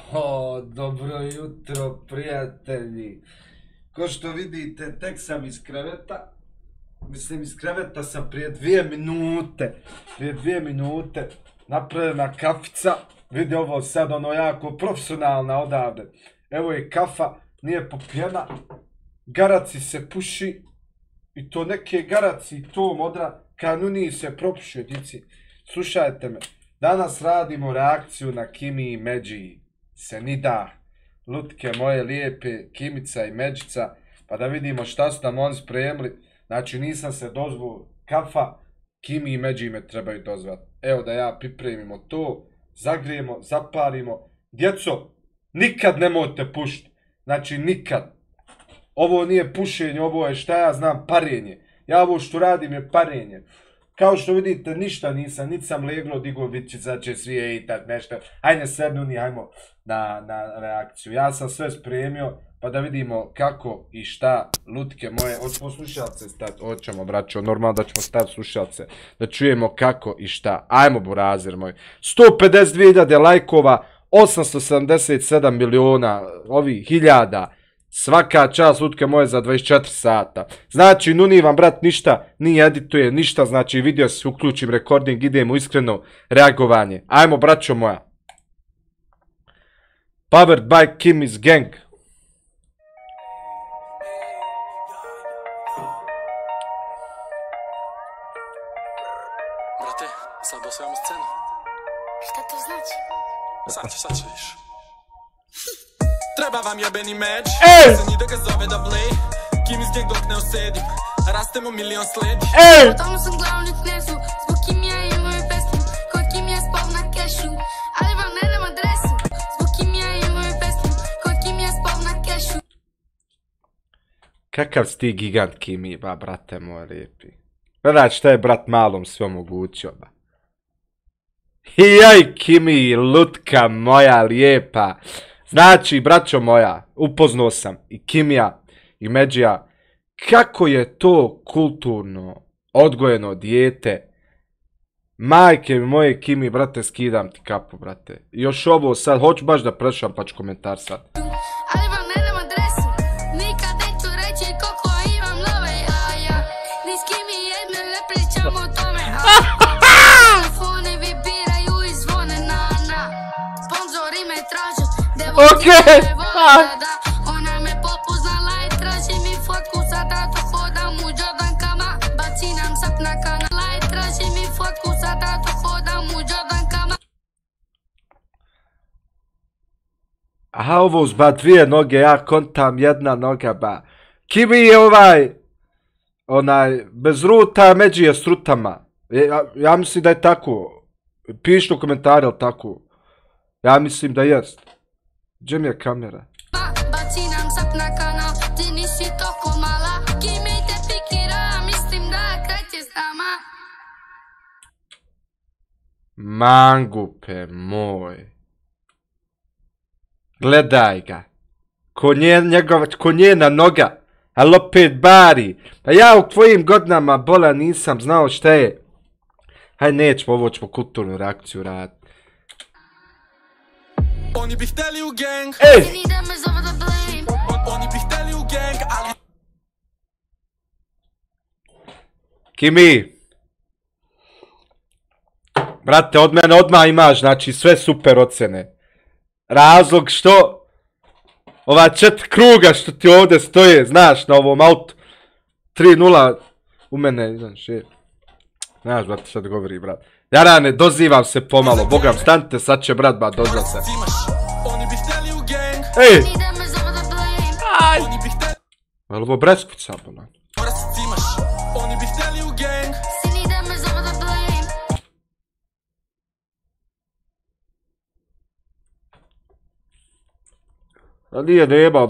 O, dobro jutro, prijatelji. Ko što vidite, tek sam iz kreveta. Mislim, iz kreveta sam prije 2 minute napravljena kafica. Vidi ovo sad, ono jako profesionalna odavde. Evo je kafa, nije popijena. Garaci se puši. I to neke garaci, to modra, kanuni se propušuje, dici. Slušajte me, danas radimo reakciju na Kimi i Međi. Se nida, lutke moje lijepe, Kimica i Međica, pa da vidimo šta su nam oni spremili. Znači nisam se dozvao kafa, Kimi i Međi me trebaju dozvati. Evo da ja pripremimo to, zagrijemo, zapalimo. Djeco, nikad nemojte pušiti, znači nikad. Ovo nije pušenje, ovo je šta ja znam, parenje. Ja ovo što radim je parenje. Kao što vidite, ništa nisam, niti sam leglo digo vići, sad će svi ejtat nešto. Hajde sednu ni, hajmo na reakciju. Ja sam sve spremio, pa da vidimo kako i šta lutke moje. Hoćemo slušalce stati, hoćemo braćo, normalno da ćemo staviti slušalce. Da čujemo kako i šta. Ajmo burazir moj. 152.000 lajkova, 877 miliona, hiljada. Svaka čast lutke moje za 24 sata. Znači, nuni vam brat ništa, ni edituje, ništa, znači video se uključim, recording, idemo iskreno reagovanje. Ajmo braćo moja. Powered by Kimi's Gang. Brate, sad osvajamo scenu. Šta to znači? Sad ćeš. Treba vam jebeni meč, se ni da ga zove da blej. Kimi's Gang dok ne osedim, rastemo milion sledi. Po tomu sam glavni knezu, zbog Kimija imaju pesmu. Ko Kimija spal na kešu, ali vam ne dam adresu. Zbog Kimija imaju pesmu, ko Kimija spal na kešu. Kakav si ti gigant Kimi, ba brate moj lijepi. Gledaj šta je brat malom sve omogućio, ba. Jaj Kimi, lutka moja lijepa. Znači, braćo moja, upoznao sam i Kimija i Međija, kako je to kulturno, odgojeno dijete. Majke mi moje Kimi, brate, skidam ti kapu, brate. I još ovo sad, hoću baš da prešam pa ću komentar sad. Ali vam ne dam adresu, nikad neću reći koliko imam nove jaja. Ni s Kimi jedne ne pričamo o tome, telefone vibiraju i zvone na. Sponzori me traže, Okej. Ona me popoznala i traži mi fotku, sada to hodam u Jordankama. Baci nam sap na kanala i traži mi fotku, sada to hodam u Jordankama. Aha, ovo uz ba dvije noge, ja kontam jedna noga, ba. Kimi je onaj, bez ruta, Međi je s rutama. Ja mislim da je tako. Pišite u komentari, ali tako. Ja mislim da jest. Gdje mi je kamera? Baci nam sap na kanal, ti nisi toko mala. Kimi te pikira, mislim da kreće s nama. Mangupe moj. Gledaj ga. Ko njena noga. Ali opet bari. A ja u tvojim godinama bola nisam znao šta je. Haj nećemo, ovo ćemo kulturnu reakciju raditi. Oni bi hteli u gang, Ni da me zove da blame. oni bi hteli u gang, ali Kimi. Brate, od mene odmah imaš, znači sve super ocjene. Razlog što ova 4 kruga što ti ovdje stoje, znaš, na ovom autu. 3-0 u mene, znaš, je. Znaš, brate, šta da govori, brat. Jarane, dozivam se pomalo, bogam, stanite, sad će brat, ba, dozivam se. oni bi hteli u gang, Ej, Ni da me zove da blame. oni bi hteli, je li ovo breskvica, bolan? moraš se cimaš. Oni bi hteli u gang, Ni da me zove da blame. A nije, nema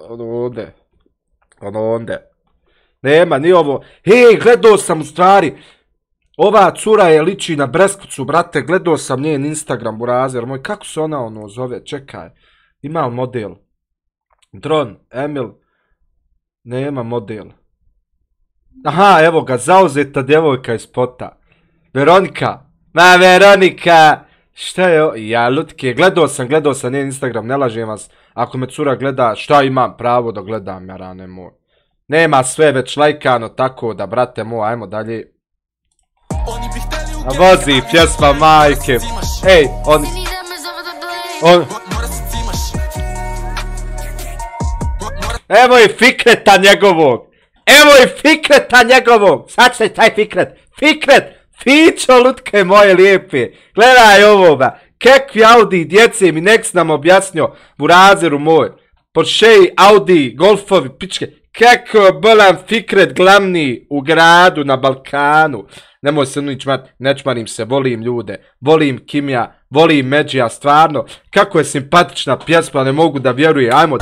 ono onde. Nema, nije ovo. Hej, gledao sam u stvari. Ova cura je liči na Breskvicu, brate. Gledao sam njen Instagram, burazer moj. Kako se ona ono zove? Čekaj. Ima model. Dron, Emil. Nema model. Aha, evo ga, zauzeta djevojka iz spota. Veronika. Ma Veronika, Šta je, ja lutke, gledao sam njen Instagram, ne lažem vas, ako me cura gleda, šta imam pravo da gledam, jarane moj. Nema sve već lajkano, tako da, brate moj, ajmo dalje. A vozi pjesma majke, ej, on... Evo i Fikreta njegovog, sad će taj Fikret, Fićo lutke moje lijepe, gledaj ovoga, kakvi Audi djece mi nek nam objasnio, burazeru moj, Porsche, Audi, Golfovi, pičke, kako bolan Fikret glavni u gradu na Balkanu, nemoj se ne čmarim se, volim ljude, volim Kimija, volim Međija, stvarno, kako je simpatična pjesma, ne mogu da vjerujem, ajmo.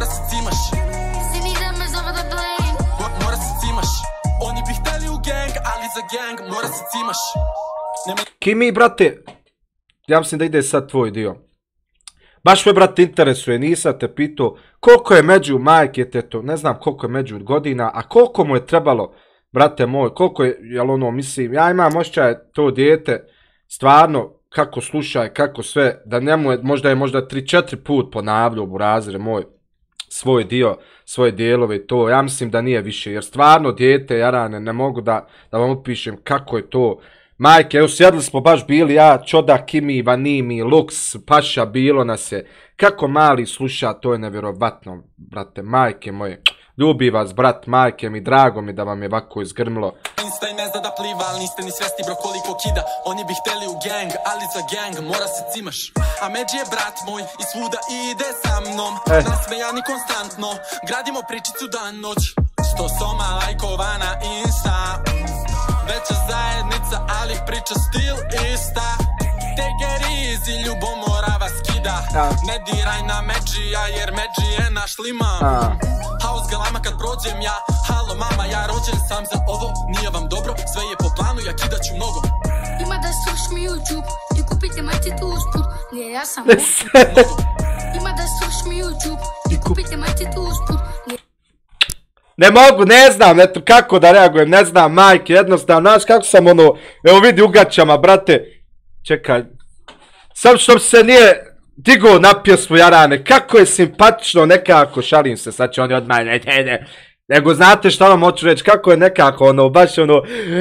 Kimi, brate, ja mislim da ide sad tvoj dio. Baš me, brate, interesuje, nisam te pitao koliko je Među majke teto, ne znam koliko je Među godina, a koliko mu je trebalo, brate moj, koliko je, jel ono, mislim, ja imam osjećaj to dijete, stvarno, kako slušaj, kako sve, da njemu je, možda 3-4 put ponavljao, burazire moj, svoj dio, svoje dijelove i to, ja mislim da nije više, jer stvarno dijete, jarane, ne mogu da vam opišem kako je to. Majke, evo sjedli smo baš bili ja, Čoda, Kimi, Vanimi, Lux, Paša, bilo nas je. Kako mali sluša, to je nevjerovatno, brate, majke moje. Ljubi vas, brat, majke mi, drago mi da vam je ovako izgrmlo. Insta i ne zna da pliva, ali niste ni svesti bro koliko kida. Oni bi hteli u gang, ali za gang mora se cimaš. A Međi je brat moj i svuda ide sa mnom. Nasmejani konstantno, gradimo pričicu dan noć. 100 soma lajkova na Insta. Veća zajednica, ali priča stil ista. Take it easy, ljubomora skida. Ne diraj na Međija, jer Međi je naš liman. House galama kad prođem ja. Halo mama, ja rođen sam za ovo. Nije vam dobro, sve je po planu, ja kidaću mnogo. Ima da slušaš mi YouTube i kupite majčicu usput. Nije, ja sam Ima da slušaš mi YouTube i kupite majčicu usput. Ne mogu, ne znam, eto kako da reagujem, ne znam, majke, jednostavno, znaš kako sam ono, evo vidi u gaćama, brate, čekaj, sam što se nije digao na pjesmu, jarane, kako je simpatično nekako, šalim se, sad će oni odmah, nego znate šta vam hoću reći, kako je nekako ono, baš ono,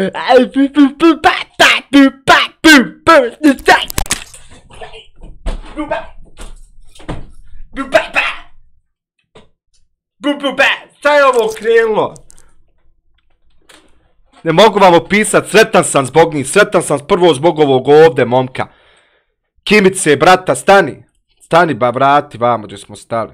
šta je ovo krenulo? Ne mogu vam opisat, sretan sam zbog njih, sretan sam prvo zbog ovog ovdje momka. Kimice, brata, stani ba vrati vamo gdje smo stali.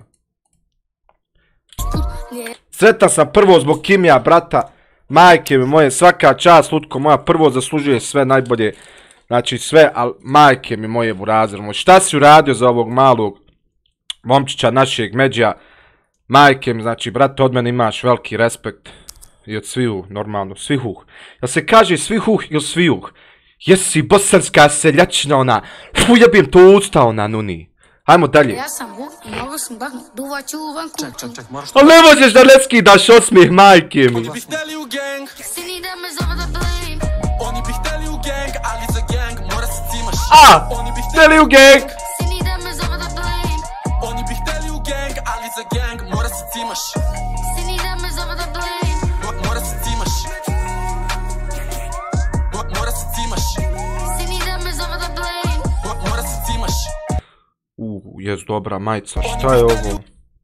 Sretan sam prvo zbog Kimija, brata, majke mi moje, svaka čast, lutko moja, prvo zaslužuje sve najbolje, znači sve, ali majke mi moje, burazir moj, šta si uradio za ovog malog momčića našeg Međija? Majke mi, znači, brate, od mene imaš veliki respekt. I od svihu, normalno, svihuh. Jel se kaže svihuh ili svijuh? Jesi bosanska seljačina ona. Fu, jebim to usta ona, nuni. Ajmo dalje. Ja sam i mogu sam bahnu, duvat ću u vanku. Ček, moraš... Ali ne možeš da ne skidaš osmijeh, majke mi. Oni bi hteli u gang. Si ni da me zove da blame. Oni bi hteli u gang, ali za gang mora se cimaš. Oni bi hteli u gang. Si ni da me zove da blame. Oni bi hteli u gang, ali za gang mora se cimaš. Si ni da me zove da blame. Mora se cimaš. Mora se cimaš. Si ni da me zove da blame. Mora se cimaš. Jes dobra majica, šta je ovo?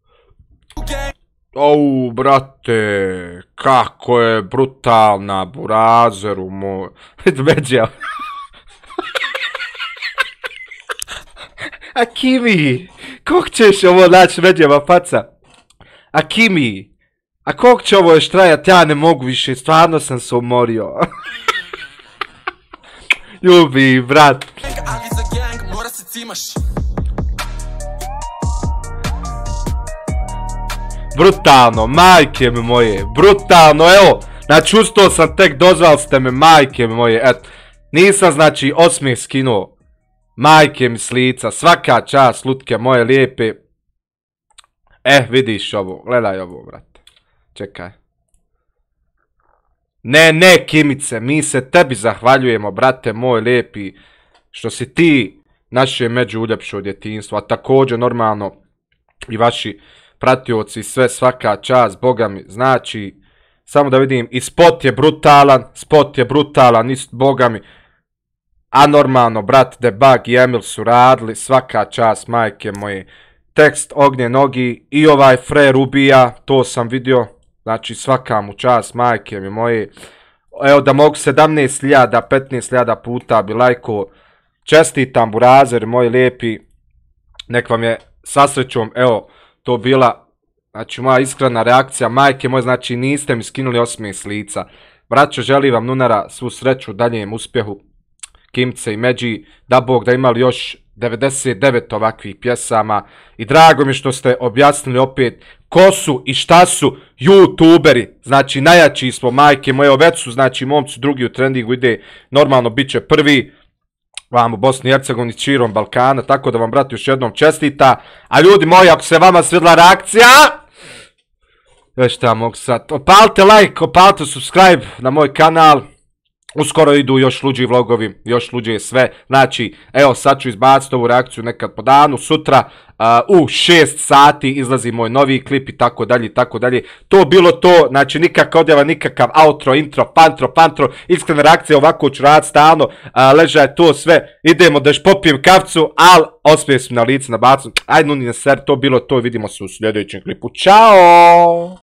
Brate, kako je brutalna, burazeru moj. Međija. A Kimi, koliko ćeš ovo naći Međijeva faca? A Kimi, a koliko će ovo još trajati? Ja ne mogu više, stvarno sam se umorio. Ljubi, brat. Ali za gang mora se cimaš. Brutalno, majke mi moje, brutalno, evo, znači ustao sam tek, dozvali ste me, majke mi moje, eto, nisam znači osmijeh skinuo, majke mi s lica, svaka čast, lutke moje lijepe, vidiš ovo, gledaj ovo, brate, čekaj, ne, Kimice, mi se tebi zahvaljujemo, brate moj lijepi, što si ti naše međuljepše djetinjstvo, a također normalno i vaši pratioci, sve, svaka čast, boga mi, znači, samo da vidim, i spot je brutalan, boga mi, a normalno, brat Debug i Emil su radili, svaka čast, majke moje, tekst Ognje nogi i ovaj Frer ubija, to sam vidio, znači svaka mu čast, majke mi moje, evo da mogu 17.000, 15.000 puta bi lajko, čestitam burazer, moji lijepi, nek vam je sa srećom, evo, to bila, znači moja iskrena reakcija, majke moje, znači niste mi skinuli osmijeh s lica. Braćo, želim vam Nunara svu sreću, daljem uspjehu, Kimce i Međi, da Bog da imali još 99 ovakvih pjesama i drago mi što ste objasnili opet ko su i šta su youtuberi, znači najjači smo, majke moje, već su, znači momci drugi u trendingu ide, normalno bit će prvi, vam u Bosni i Hercegovini, širom Balkana, tako da vam, brat, još jednom čestita. A ljudi moji, ako se vama svidla reakcija, već šta mogu sad, opalite like, opalite subscribe na moj kanal, uskoro idu još luđi vlogovi, još luđe sve, znači, evo sad ću izbaciti ovu reakciju nekad po danu, sutra u 6 sati izlazi moj novi klip i tako dalje, tako dalje. To bilo to, znači nikakav odjava, nikakav outro, intro, pantro, iskrena reakcija, ovako ću raditi stalno, ležaj to sve, idemo da još popijem kavcu, al osmijeh sam na lice, na bacu, ajde Nuni na ser, to bilo to, vidimo se u sljedećem klipu, čao!